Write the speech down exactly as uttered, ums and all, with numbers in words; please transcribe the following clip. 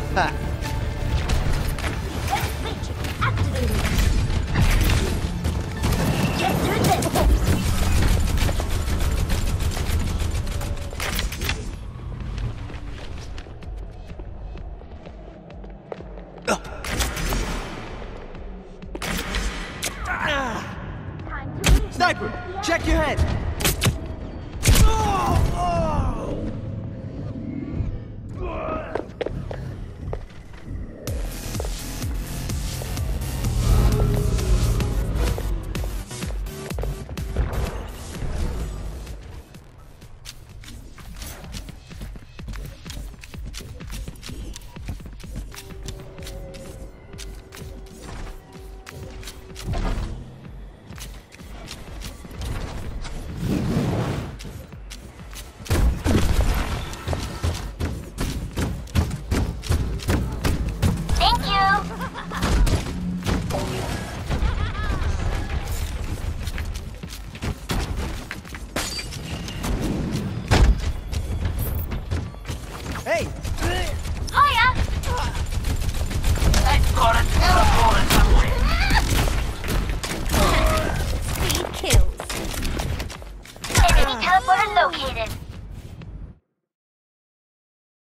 Ha! Activated. Get through this. Sniper, check your head! Oh, oh. Hey! Hiya! I've got a teleporter somewhere. Speed kills. Enemy teleporter located.